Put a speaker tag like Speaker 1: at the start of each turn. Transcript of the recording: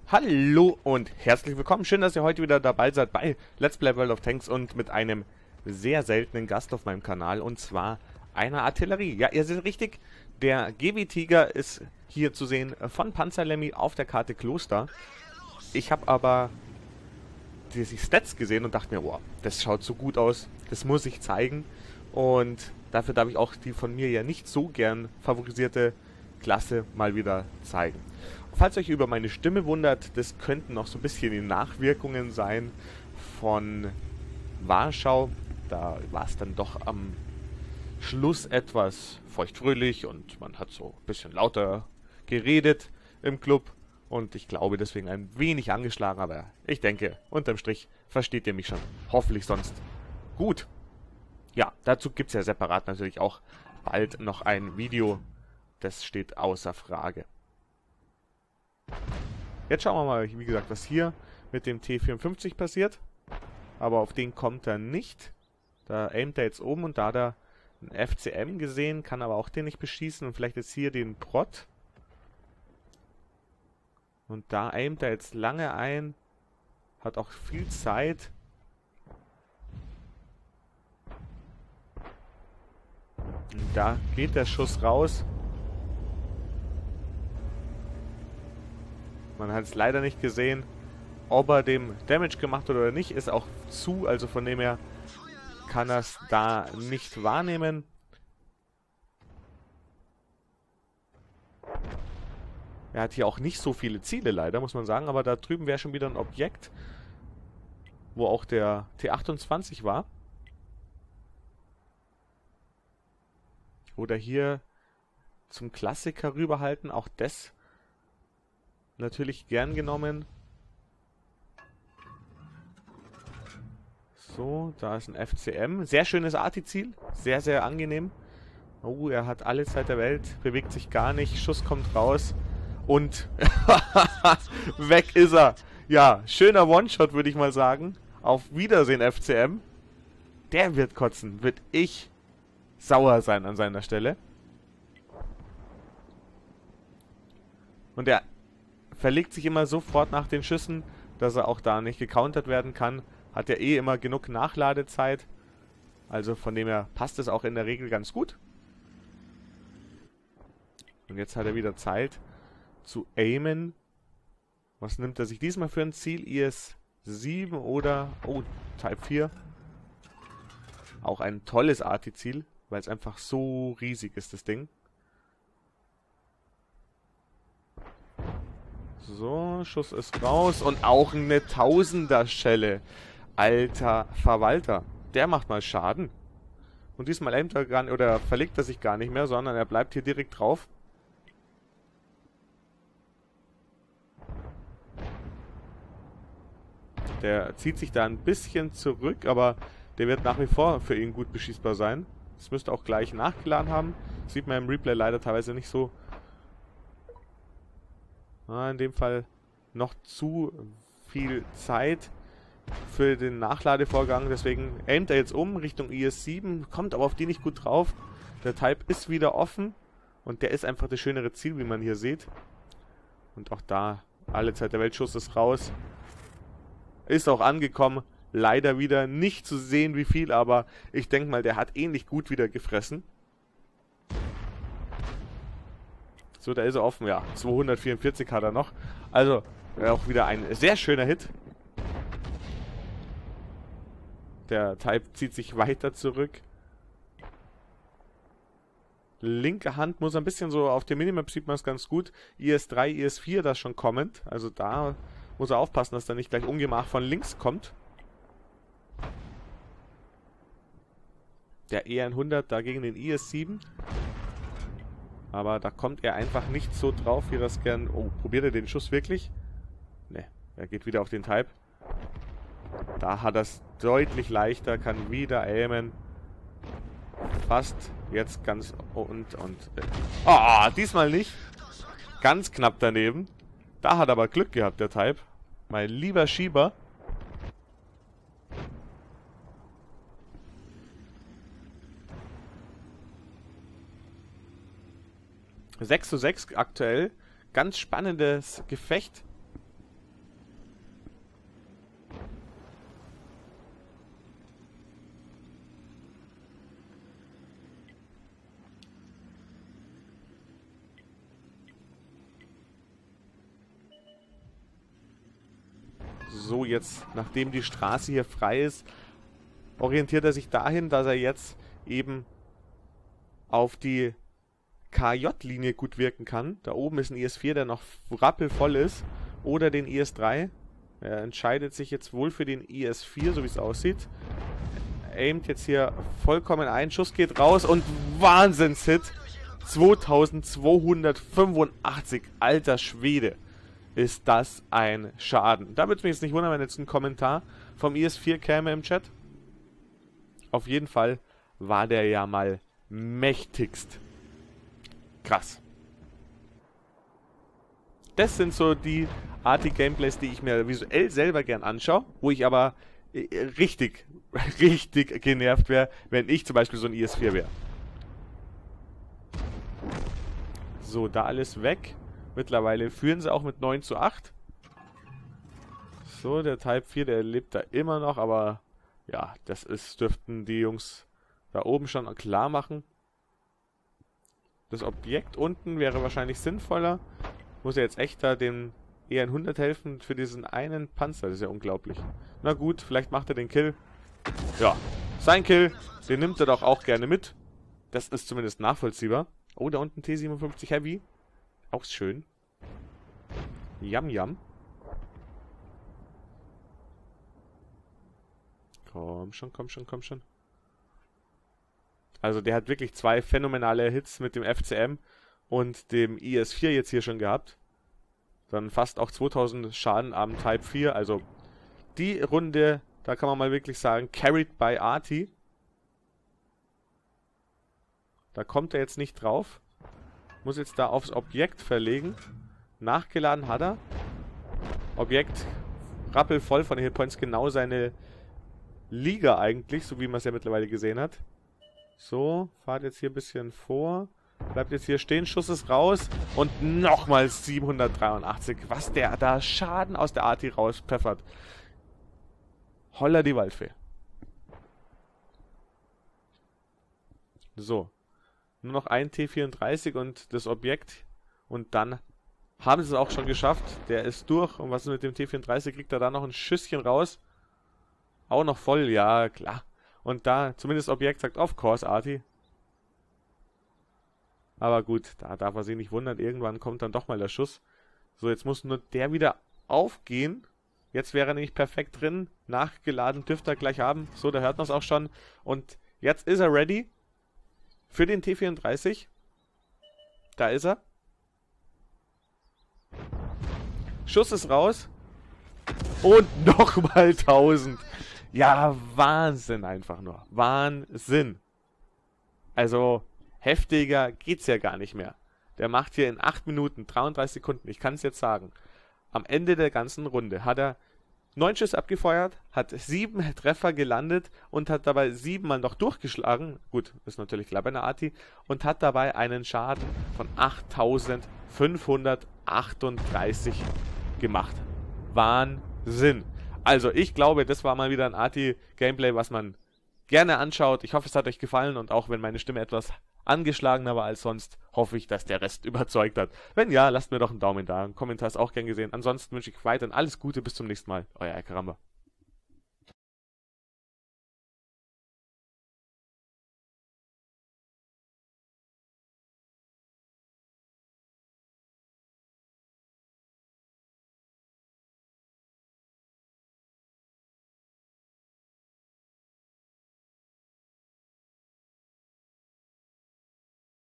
Speaker 1: Hallo und herzlich willkommen. Schön, dass ihr heute wieder dabei seid bei Let's Play World of Tanks und mit einem sehr seltenen Gast auf meinem Kanal, und zwar einer Artillerie. Ja, ihr seht richtig, der GW Tiger ist hier zu sehen von Panzerlemmy auf der Karte Kloster. Ich habe aber die Stats gesehen und dachte mir, wow, das schaut so gut aus, das muss ich zeigen. Und dafür darf ich auch die von mir ja nicht so gern favorisierte Klasse mal wieder zeigen. Falls euch über meine Stimme wundert, das könnten noch so ein bisschen die Nachwirkungen sein von Warschau. Da war es dann doch am Schluss etwas feuchtfröhlich und man hat so ein bisschen lauter geredet im Club. Und ich glaube deswegen ein wenig angeschlagen, aber ich denke, unterm Strich versteht ihr mich schon. Hoffentlich sonst gut. Ja, dazu gibt es ja separat natürlich auch bald noch ein Video. Das steht außer Frage. Jetzt schauen wir mal, wie gesagt, was hier mit dem T54 passiert. Aber auf den kommt er nicht. Da aimt er jetzt oben und da hat er einen FCM gesehen, kann aber auch den nicht beschießen. Und vielleicht jetzt hier den Prot. Und da aimt er jetzt lange ein. Hat auch viel Zeit. Und da geht der Schuss raus. Man hat es leider nicht gesehen, ob er dem Damage gemacht hat oder nicht. Ist auch zu, also von dem her kann er es da nicht wahrnehmen. Er hat hier auch nicht so viele Ziele leider, muss man sagen. Aber da drüben wäre schon wieder ein Objekt, wo auch der T28 war. Oder hier zum Klassiker rüberhalten, auch das natürlich gern genommen. So, da ist ein FCM. Sehr schönes Arti-Ziel. Sehr, sehr angenehm. Oh, er hat alle Zeit der Welt. Bewegt sich gar nicht. Schuss kommt raus. Und weg ist er. Ja, schöner One-Shot, würde ich mal sagen. Auf Wiedersehen, FCM. Der wird kotzen. Wird ich sauer sein an seiner Stelle. Und er verlegt sich immer sofort nach den Schüssen, dass er auch da nicht gecountert werden kann. Hat ja eh immer genug Nachladezeit. Also von dem her passt es auch in der Regel ganz gut. Und jetzt hat er wieder Zeit zu aimen. Was nimmt er sich diesmal für ein Ziel? IS-7 oder... Oh, Type 4. Auch ein tolles Arti-Ziel, weil es einfach so riesig ist, das Ding. So, Schuss ist raus und auch eine Tausender-Schelle. Alter Verwalter. Der macht mal Schaden. Und diesmal aimt er gar nicht, oder verlegt er sich gar nicht mehr, sondern er bleibt hier direkt drauf. Der zieht sich da ein bisschen zurück, aber der wird nach wie vor für ihn gut beschießbar sein. Das müsste auch gleich nachgeladen haben. Das sieht man im Replay leider teilweise nicht so. In dem Fall noch zu viel Zeit für den Nachladevorgang. Deswegen aimt er jetzt um Richtung IS-7. Kommt aber auf die nicht gut drauf. Der Type ist wieder offen. Und der ist einfach das schönere Ziel, wie man hier sieht. Und auch da, alle Zeit der Welt, Schuss ist raus. Ist auch angekommen. Leider wieder nicht zu sehen, wie viel. Aber ich denke mal, der hat ähnlich gut wieder gefressen. So, da ist er offen, ja. 244 hat er noch. Also, auch wieder ein sehr schöner Hit. Der Type zieht sich weiter zurück. Linke Hand muss ein bisschen so, auf der Minimap sieht man es ganz gut. IS-3, IS-4, das schon kommend. Also da muss er aufpassen, dass da nicht gleich Ungemach von links kommt. Der E100 dagegen den IS-7. Aber da kommt er einfach nicht so drauf, wie er es gern... Oh, probiert er den Schuss wirklich? Ne, er geht wieder auf den Type. Da hat er es deutlich leichter, kann wieder aimen. Fast jetzt ganz... Oh, diesmal nicht. Ganz knapp daneben. Da hat er aber Glück gehabt, der Type. Mein lieber Schieber. 6:6 aktuell. Ganz spannendes Gefecht. So, jetzt, nachdem die Straße hier frei ist, orientiert er sich dahin, dass er jetzt eben auf die KJ-Linie gut wirken kann. Da oben ist ein IS-4, der noch rappelvoll ist. Oder den IS-3. Er entscheidet sich jetzt wohl für den IS-4, so wie es aussieht. Aimt jetzt hier vollkommen ein. Schuss geht raus und Wahnsinnshit. 2285. Alter Schwede. Ist das ein Schaden. Da würde es mich jetzt nicht wundern, wenn jetzt ein Kommentar vom IS-4 käme im Chat. Auf jeden Fall war der ja mal mächtigst. Krass. Das sind so die Art Gameplays, die ich mir visuell selber gern anschaue, wo ich aber richtig genervt wäre, wenn ich zum Beispiel so ein IS-4 wäre. So, da alles weg. Mittlerweile führen sie auch mit 9:8. So, der Type 4, der lebt da immer noch, aber ja, dürften die Jungs da oben schon klar machen. Das Objekt unten wäre wahrscheinlich sinnvoller. Muss ja jetzt echt da dem E100 helfen für diesen einen Panzer. Das ist ja unglaublich. Na gut, vielleicht macht er den Kill. Ja, sein Kill, den nimmt er doch auch gerne mit. Das ist zumindest nachvollziehbar. Oh, da unten T57 Heavy. Auch schön. Yum, yum. Komm schon, komm schon, komm schon. Also der hat wirklich zwei phänomenale Hits mit dem FCM und dem IS-4 jetzt hier schon gehabt. Dann fast auch 2000 Schaden am Type 4. Also die Runde, da kann man mal wirklich sagen, carried by Arti. Da kommt er jetzt nicht drauf. Muss jetzt da aufs Objekt verlegen. Nachgeladen hat er. Objekt rappelvoll von den Hitpoints, genau seine Liga eigentlich, so wie man es ja mittlerweile gesehen hat. So, fahrt jetzt hier ein bisschen vor. Bleibt jetzt hier stehen, Schuss ist raus. Und nochmal 783. Was der da Schaden aus der Arti rauspfeffert. Holla die Waldfee. So. Nur noch ein T34 und das Objekt. Und dann haben sie es auch schon geschafft. Der ist durch. Und was ist mit dem T34? Kriegt er da noch ein Schüsschen raus? Auch noch voll, ja, klar. Und da, zumindest das Objekt sagt, of course, Arti. Aber gut, da darf er sich nicht wundern. Irgendwann kommt dann doch mal der Schuss. So, jetzt muss nur der wieder aufgehen. Jetzt wäre er nämlich perfekt drin. Nachgeladen dürfte er gleich haben. So, da hört man es auch schon. Und jetzt ist er ready für den T34. Da ist er. Schuss ist raus. Und nochmal 1000. Ja, Wahnsinn einfach nur. Wahnsinn. Also, heftiger geht's ja gar nicht mehr. Der macht hier in 8 Minuten, 33 Sekunden, ich kann es jetzt sagen, am Ende der ganzen Runde hat er 9 Schüsse abgefeuert, hat 7 Treffer gelandet und hat dabei 7 Mal noch durchgeschlagen. Gut, ist natürlich klar bei einer Arti. Und hat dabei einen Schaden von 8538 gemacht. Wahnsinn. Also ich glaube, das war mal wieder ein Arti-Gameplay, was man gerne anschaut. Ich hoffe, es hat euch gefallen und auch wenn meine Stimme etwas angeschlagener war als sonst, hoffe ich, dass der Rest überzeugt hat. Wenn ja, lasst mir doch einen Daumen da. Ein Kommentar ist auch gern gesehen. Ansonsten wünsche ich weiterhin alles Gute. Bis zum nächsten Mal. Euer Eike Ramba.